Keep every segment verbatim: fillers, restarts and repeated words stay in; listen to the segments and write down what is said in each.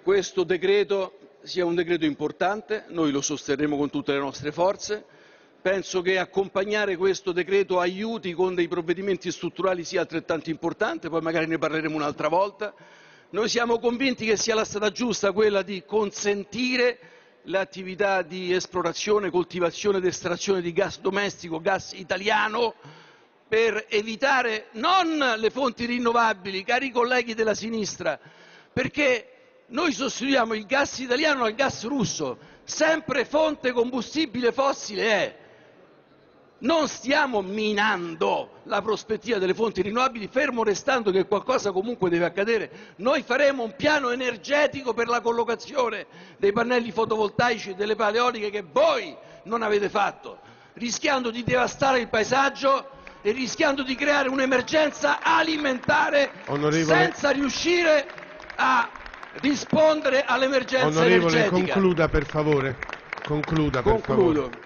questo decreto sia un decreto importante, noi lo sosterremo con tutte le nostre forze. Penso che accompagnare questo decreto aiuti con dei provvedimenti strutturali sia altrettanto importante, poi magari ne parleremo un'altra volta. Noi siamo convinti che sia la strada giusta quella di consentire l'attività di esplorazione, coltivazione ed estrazione di gas domestico, gas italiano, per evitare non le fonti rinnovabili, cari colleghi della sinistra, perché noi sostituiamo il gas italiano al gas russo, sempre fonte combustibile fossile è. Non stiamo minando la prospettiva delle fonti rinnovabili, fermo restando che qualcosa comunque deve accadere. Noi faremo un piano energetico per la collocazione dei pannelli fotovoltaici e delle pale eoliche che voi non avete fatto, rischiando di devastare il paesaggio e rischiando di creare un'emergenza alimentare Onorevole... senza riuscire a rispondere all'emergenza energetica. Onorevole, concluda per favore. Concluda per Concludo. favore.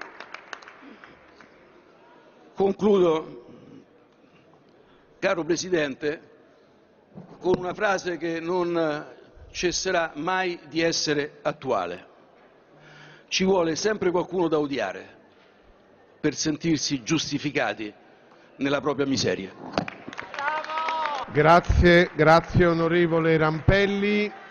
Concludo, caro Presidente, con una frase che non cesserà mai di essere attuale. Ci vuole sempre qualcuno da odiare per sentirsi giustificati nella propria miseria. Grazie, grazie onorevole Rampelli.